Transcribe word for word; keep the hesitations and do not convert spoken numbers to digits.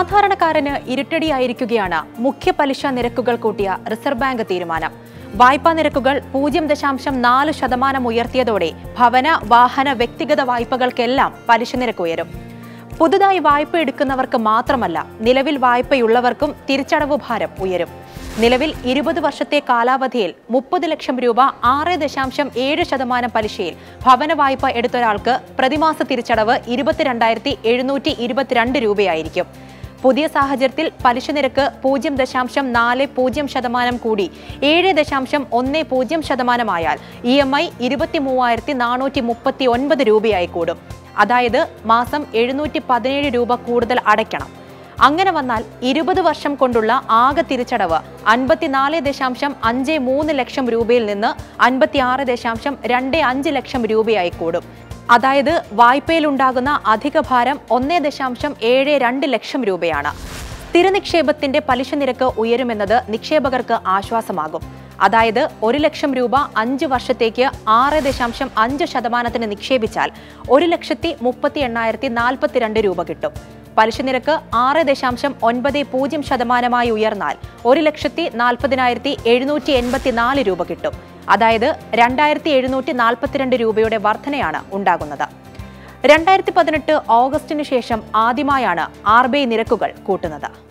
സാധാരണക്കാരന് ഇരുട്ടടിയായിരിക്കുകയാണ് മുഖ്യ പലിശ നിരക്കുകൾ കൂട്ടിയ റിസർവ് ബാങ്ക് തീരുമാനം. വായ്പാ നിരക്കുകൾ പൂജ്യം ദശാംശം നാല് ശതമാനം ഉയർത്തിയതോടെ ഭവന, വാഹന, വ്യക്തിഗത വായ്പകൾക്കെല്ലാം പലിശ നിരക്ക് ഉയരും. പുതുതായി വായ്പ എടുക്കുന്നവർക്ക് മാത്രമല്ല, നിലവിൽ വായ്പയുള്ളവർക്കും തിരിച്ചടവ് ഭാരം ഉയരും. നിലവിൽ ഇരുപത് വർഷത്തെ കാലാവധിയിൽ മുപ്പത് ലക്ഷം രൂപ ആറ് ദശാംശം ഏഴ് ശതമാനം പലിശയിൽ ഭവന വായ്പ എടുത്തൊരാൾക്ക് പ്രതിമാസ തിരിച്ചടവ് ഇരുപത്തിരണ്ടായിരത്തി എഴുന്നൂറ്റി ഇരുപത്തിരണ്ട് രൂപയായിരിക്കും. പുതിയ സാഹചര്യത്തിൽ പലിശ നിരക്ക് പൂജ്യം ദശാംശം നാല് പൂജ്യം ശതമാനം കൂടി ഏഴ് ദശാംശം ഒന്ന് പൂജ്യം ശതമാനമായാൽ ഇ എം ഐ ഇരുപത്തി മൂവായിരത്തി നാനൂറ്റി മുപ്പത്തി ഒൻപത് രൂപയായി കൂടും. അതായത് മാസം എഴുന്നൂറ്റി പതിനേഴ് രൂപ കൂടുതൽ അടയ്ക്കണം. അങ്ങനെ വന്നാൽ ഇരുപത് വർഷം കൊണ്ടുള്ള ആകെ തിരിച്ചടവ് അൻപത്തിനാല് ദശാംശം അഞ്ച് മൂന്ന് ലക്ഷം രൂപയിൽ നിന്ന് അൻപത്തി ആറ് ദശാംശം രണ്ട് അഞ്ച് ലക്ഷം രൂപയായി കൂടും. അതായത് വായ്പയിലുണ്ടാകുന്ന അധിക ഭാരം ഒന്ന് ദശാംശം ഏഴ് രണ്ട് ലക്ഷം രൂപയാണ്. സ്ഥിര നിക്ഷേപത്തിന്റെ പലിശ നിരക്ക് ഉയരുമെന്നത് നിക്ഷേപകർക്ക് ആശ്വാസമാകും. അതായത് ഒരു ലക്ഷം രൂപ അഞ്ച് വർഷത്തേക്ക് ആറ് ദശാംശം അഞ്ച് ശതമാനത്തിന് നിക്ഷേപിച്ചാൽ ഒരു ലക്ഷത്തി മുപ്പത്തി എണ്ണായിരത്തി നാൽപ്പത്തിരണ്ട് രൂപ കിട്ടും. പലിശ നിരക്ക് ആറ് ദശാംശം ഒൻപത് പൂജ്യം ശതമാനമായി ഉയർന്നാൽ ഒരു ലക്ഷത്തി നാൽപ്പതിനായിരത്തി എഴുന്നൂറ്റി എൺപത്തി നാല് രൂപ കിട്ടും. അതായത് രണ്ടായിരത്തി എഴുന്നൂറ്റി നാൽപ്പത്തിരണ്ട് രൂപയുടെ വർധനയാണ് ഉണ്ടാകുന്നത്. രണ്ടായിരത്തി പതിനെട്ട് ഓഗസ്റ്റിന് ശേഷം ആദ്യമായാണ് ആർ ബി ഐ നിരക്കുകൾ കൂട്ടുന്നത്.